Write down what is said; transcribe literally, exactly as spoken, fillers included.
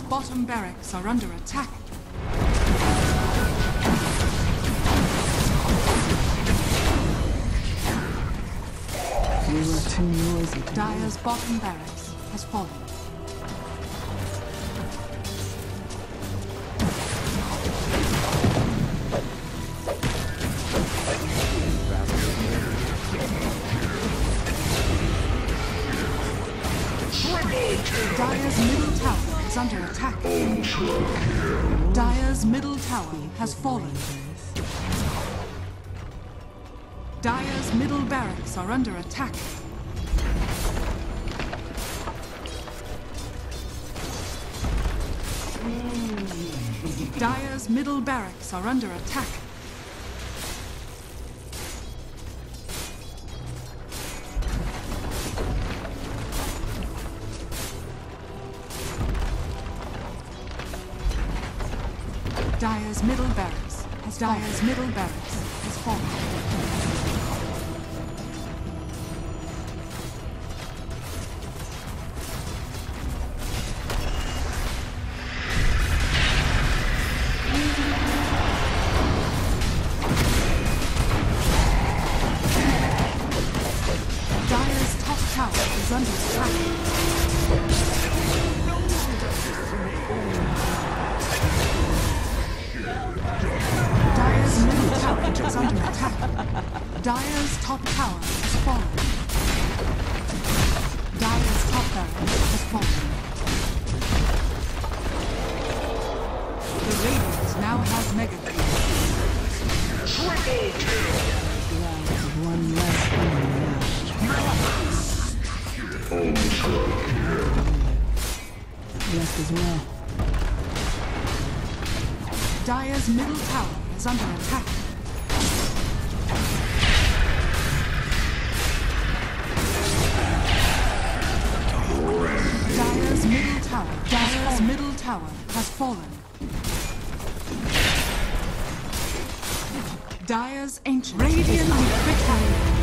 bottom barracks are under attack. You are too noisy to Dire's bottom barracks has fallen. Dire's middle tower is under attack. Dire's middle tower has fallen. Dire's middle barracks are under attack. Dire's middle barracks are under attack. Dire's middle barracks has Dire's middle barracks has fallen. Dire's top tower is under attack. Dire's middle tower is under attack. Dire's top tower has fallen. Dire's top barracks has fallen. The Radiant now has mega kills. Triple kill! one less enemy Rest as well. Dire's middle tower is under attack. Dire's middle tower. Dire's middle tower has fallen. Dire's ancient. Radiant victory.